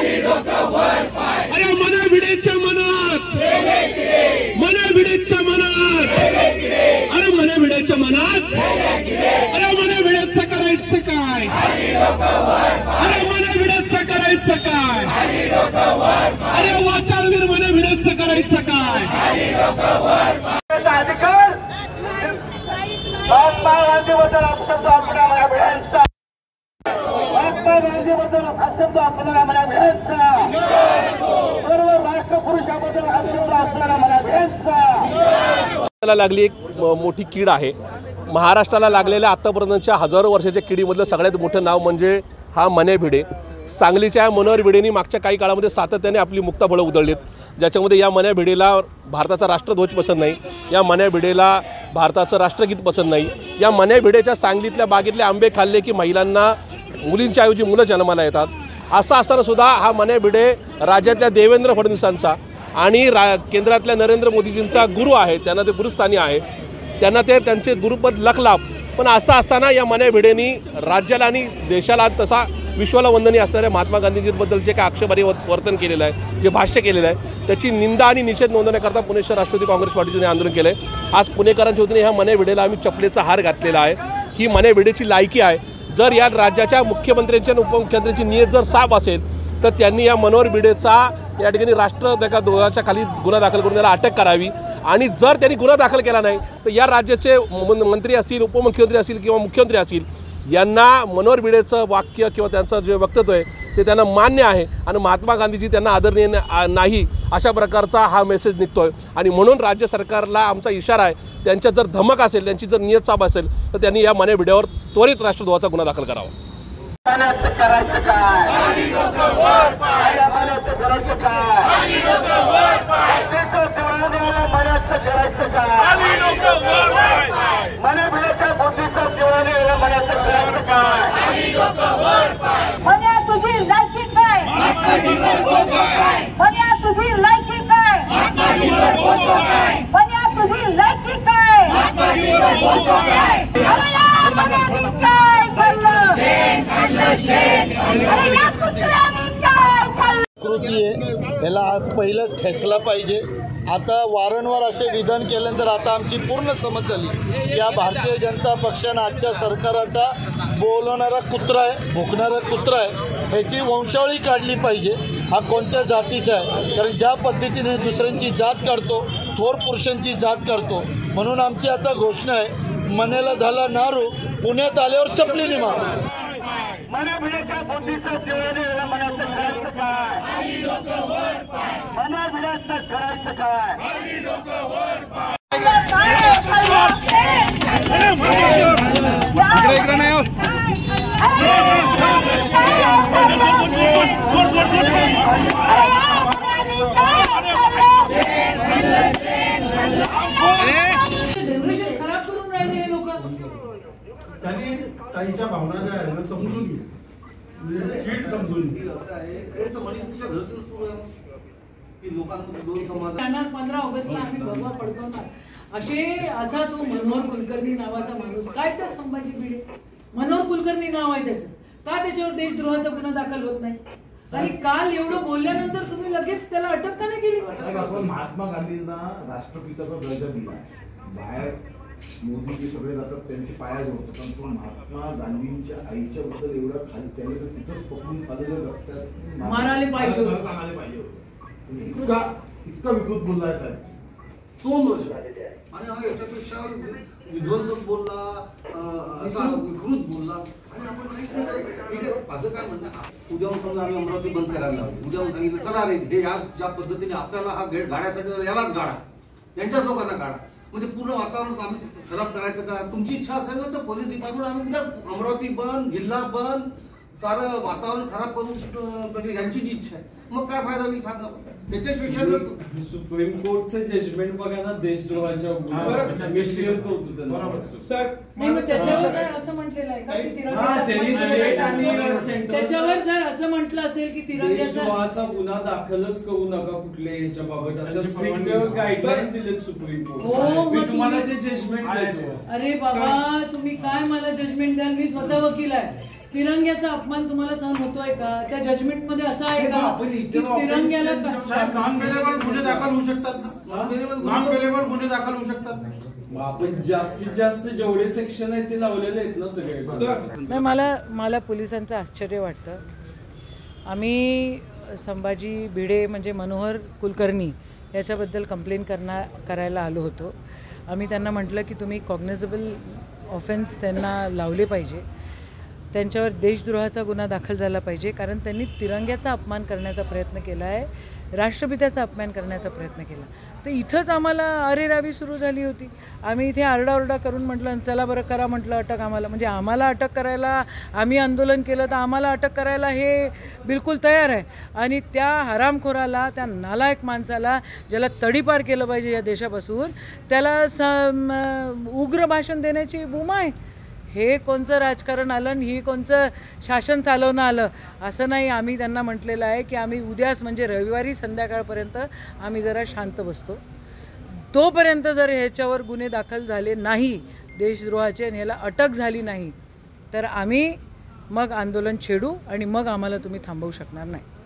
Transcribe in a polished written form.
अरे मने भिडेच्या मनात, मने भिडेच्या मनात, अरे मने भिडेच्या मनात, अरे मने भिडेचं करायचं काय, अरे मने भिडेचं करायचं काय, अरे वाचालवीर मने भिडेचं करायचं काय। अधिकार महात्मा गांधीबद्दल शब्द आपल्याला मिळायचा, महात्मा गांधीबद्दल शब्द आपल्याला मिळायचा, सर्व राष्ट्रपुरुषाबद्दल शब्द आपल्याला मिळायचा। लागली एक मोठी कीड आहे महाराष्ट्राला लागलेल्या आतापर्यंतच्या हजारो वर्षाच्या किडीमधलं सगळ्यात मोठं नाव म्हणजे हा मने भिडे। सांगलीच्या मनोहर भिडेंनी मागच्या काही काळामध्ये सातत्याने आपली मुक्ताफळं उधळलीत, ज्याच्यामध्ये या मने भिडेला भारताचा राष्ट्रध्वज पसंत नाही, या मने भिडेला भारताचं राष्ट्रगीत पसंत नाही, या मने भिडेच्या सांगलीतल्या बागेतले आंबे खाल्ले की महिलांना मुलींच्या ऐवजी मुलं जन्माला येतात। असं असताना सुद्धा हा मने भिडे राज्यातल्या देवेंद्र फडणवीसांचा आणि केंद्रातल्या नरेंद्र मोदीजींचा गुरु आहे, त्यांना ते गुरुस्थानी आहे, त्यांना ते त्यांचे गुरुपद लखलाभ। पण असं असताना या मने भिडेंनी राज्याला आणि देशाला तसा विश्वाला वंदनीय असणाऱ्या महात्मा गांधीजींबद्दल जे काही आक्षेपार्ह वर्तन केलेलं आहे, जे भाष्य केलेलं आहे, त्याची निंदा आणि निषेध नोंदवण्याकरता पुणे शहर राष्ट्रवादी काँग्रेस पार्टीने आंदोलन केलं आहे। आज पुणेकरांच्या वतीने ह्या मने भिडेला आम्ही चपलेचा हार घातलेला आहे। ही मने भिडेची लायकी आहे। जर या राज्याच्या मुख्यमंत्र्यांची आणि उपमुख्यमंत्र्यांची नियत जर साफ असेल तर त्यांनी या मनोहर भिडेचा या ठिकाणी राष्ट्रद्रोहाच्या खाली गुन्हा दाखल करून त्याला अटक करावी, आणि जर त्यांनी गुन्हा दाखल केला नाही तर या राज्याचे मंत्री असतील, उपमुख्यमंत्री असतील किंवा मुख्यमंत्री असतील, यांना मनोहर भिडेचं वाक्य किंवा त्यांचं जे वक्तव्य आहे ते त्यांना मान्य आहे आणि महात्मा गांधीजी त्यांना आदरणीय नाही अशा प्रकारचा हा मेसेज निघतोय। आणि म्हणून राज्य सरकारला आमचा इशारा आहे, त्यांच्या जर धमक असेल, त्यांची जर नियत साफ असेल तर त्यांनी या मने भिडेवर त्वरित राष्ट्रद्रोहाचा गुन्हा दाखल करावा। याला पहिलंच खेचला पाहिजे। आता वारंवार असे विधान केल्यानंतर आता आमची पूर्ण समज झाली की या भारतीय जनता पक्षानं आजच्या सरकाराचा बोलणारा कुत्रा आहे, भुकणारा कुत्रा आहे, ह्याची वंशावळी काढली पाहिजे। हा कोणत्या जातीचा आहे, कारण ज्या पद्धतीने दुसऱ्यांची जात काढतो, थोर पुरुषांची जात करतो, म्हणून आमची आता घोषणा आहे, मनेला झाला नारू, पुण्यात आल्यावर चपलीने मारू। मने भिडेच्या बुद्धीचं जीवन याला मनाचं करायचं काय, मने भिडेचं करायचं काय। इकडे नाही जनरेशन खराब करून राहिले हे लोक। त्यांनी ताईच्या भावना ज्या आहेत समजून घे, चीड समजून घे। 15 ऑगस्टला आम्ही भगवा पडकवणार असा तो मनोहर कुलकर्णी नावाचा माणूस, कायचा संभाजी भिडे, मनोहर कुलकर्णी नाव आहे त्याचं, का त्याच्यावर देशद्रोहाचा गुन्हा दाखल होत नाही? आणि काल एवढं बोलल्यानंतर तुम्ही लगेच त्याला अटक का नाही केली? आपण महात्मा गांधींना राष्ट्रपिताचा दर्जा दिला, बाहेर मोदीजी सगळे जातात त्यांचे पाया जोडतात, पण तो महात्मा गांधींच्या आईच्या बद्दल एवढा खाली त्याने तर तिथंच पकडून चाललेलं रस्त्यात मारायला पाहिजे होतं, इतका विकृत बोललाय साहेब। 2 वर्ष आणि हा याच्यापेक्षा विध्वंसक बोलला, असा विकृत बोलला, आणि आपण काहीच नाही करायचं। ठीक आहे, माझं काय म्हणणं, उद्याहून समजा आम्ही अमरावती बंद करायला लावली, उद्याहून सांगितलं चला रे हे ज्या पद्धतीने आपल्याला हा गाड्यासाठी यालाच गाडा, यांच्याच लोकांना गाडा, म्हणजे पूर्ण वातावरण आम्ही खराब करायचं का? तुमची इच्छा असेल ना तर पोलीस डिपार्टमेंट आम्ही उद्या अमरावती बंद, जिल्हा बंद, सारं वातावरण खराब करून म्हणजे यांची जी इच्छा आहे, मग काय फायदा होईल सांगा. त्याच्यापेक्षा जर सुप्रीम कोर्टचं जजमेंट बघा ना देशद्रोहाच्या गुन्ह्यावर, मी शेअर करतो त्यांना. नाही, मग त्याच्यावर जर असं म्हटलेलं आहे का की त्यांनी स्टेट आणि सेंट्रल त्याच्यावर जर असं म्हटलं असेल की तिरंग्याचा देशद्रोहाचा गुन्हा दाखलच करू नका कुठल्या ह्याच्याबाबत अशा स्ट्रिक्ट गाईडलाईन दिलेत सुप्रीम हो, कोर्ट. मी मग तुम्हाला तुम्ही- ते जजमेंट देतो. अरे बाबा, तुम्ही काय मला जजमेंट द्याल? मी स्वतः वकील आहे. तिरंग्याचा अपमान तुम्हाला सहन होतोय का? त्या जजमेंट मध्ये असं आहे का आपण की इथे तिरंग्याला नॉन बेलेबल गुन्हे दाखल होऊ शकतात ना. नॉन बेलेबल गुन्हे दाखल होऊ शकतात. मग आपण जास्तीत जास्त जेवढे सेक्शन आहेत ते लावलेले आहेत ना सगळे. नाही, मला पोलिसांचं आश्चर्य वाटतं. आम्ही संभाजी भिडे म्हणजे मनोहर कुलकर्णी याच्याबद्दल कंप्लेन करायला आलो होतो. आम्ही त्यांना म्हटलं की तुम्ही कॉग्निझेबल ऑफेन्स त्यांना लावले पाहिजे, त्यांच्यावर देशद्रोहाचा गुन्हा दाखल झाला पाहिजे, कारण त्यांनी तिरंग्याचा अपमान करण्याचा प्रयत्न केला आहे, राष्ट्रपित्याचा अपमान करण्याचा प्रयत्न केला. तर इथंच आम्हाला अरेरावी सुरू झाली होती. आम्ही इथे आरडाओरडा करून म्हटलं चला बरं करा म्हटलं अटक आम्हाला, म्हणजे आम्हाला अटक करायला, आम्ही आंदोलन केलं तर आम्हाला अटक करायला हे बिलकुल तयार आहे. आणि त्या हरामखोराला, त्या नालायक माणसाला ज्याला तडीपार केलं पाहिजे या देशापासून, त्याला उग्र भाषण देण्याची बुमा आहे. हे कोणचं राजकारण आलं आणि ही कोणचं शासन चालवणं आलं असं नाही. आम्ही त्यांना म्हटलेलं आहे की आम्ही उद्याच म्हणजे रविवारी संध्याकाळपर्यंत आम्ही जरा शांत बसतो. तोपर्यंत जर ह्याच्यावर गुन्हे दाखल झाले नाही देशद्रोहाचे आणि ह्याला अटक झाली नाही तर आम्ही मग आंदोलन छेडू आणि मग आम्हाला तुम्ही थांबवू शकणार नाही.